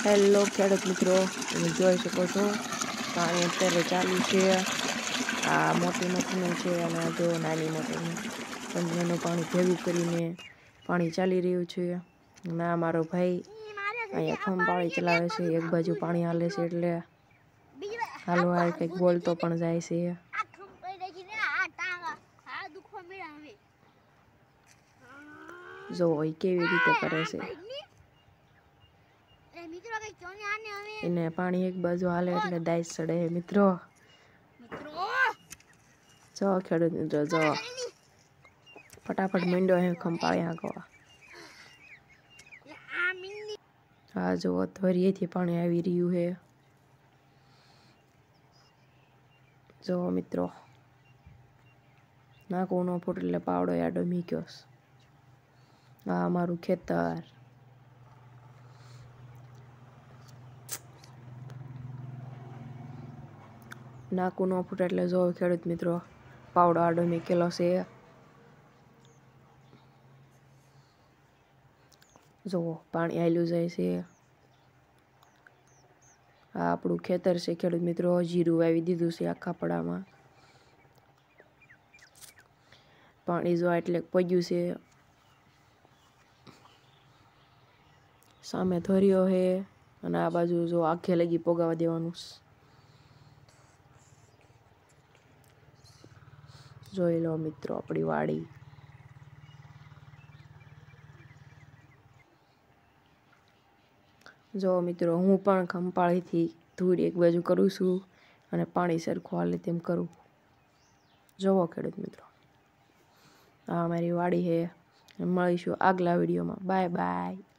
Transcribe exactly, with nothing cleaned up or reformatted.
Hello ખેડૂત મિત્રો, તમે જોઈ શકો છો પાણી અત્યારે ચાલુ છે. આ મોટી મોટરનું છે અને આ જો નાની મોટરનું બંનેનું પાણી ભેગું કરીને પાણી ચાલી રહ્યું છે. અને આ મારો ભાઈ અહીંયા ખંપાળી ચલાવે છે, એક બાજુ પાણી હાલે છે એટલે હાલો આ કંઈક બોલતો પણ જાય છે. જો એ કેવી રીતે કરે છે. એને પાણી એક બાજુ હાલે એટલે દાઈસ ચડે. મિત્રો જો ખેડૂત મિત્રો જો ફટાફટ મીંડો હે ખંપાળી હાંકવા. હા જો ધોરીએથી પાણી આવી રહ્યું છે. જો મિત્રો નાખવું ન ફૂટ એટલે પાવડો આડો મીક્યો. આ અમારું ખેતર. નાકું ન ફૂટે એટલે જો ખેડૂત મિત્રો પાવડો આડો મૂકેલો છે. જુઓ પાણી આયલું જાય છે. આ આપણું ખેતર છે ખેડૂત મિત્રો. જીરું વાવી દીધું છે આખા પડામાં. પાણી જો એટલે પડ્યું છે. સામે ધોર્યો છે અને આ બાજુ જો આખે લગી પોગાવા દેવાનું. જોઈ લો મિત્રો આપણી વાડી. જો મિત્રો હું પણ ખંપાળીથી ધૂળ એક બાજુ કરું છું અને પાણી સરખું હાલે તેમ કરું. જોવો ખેડૂત મિત્રો આ અમારી વાડી છે. મળીશું આગલા વિડીયોમાં. Bye by.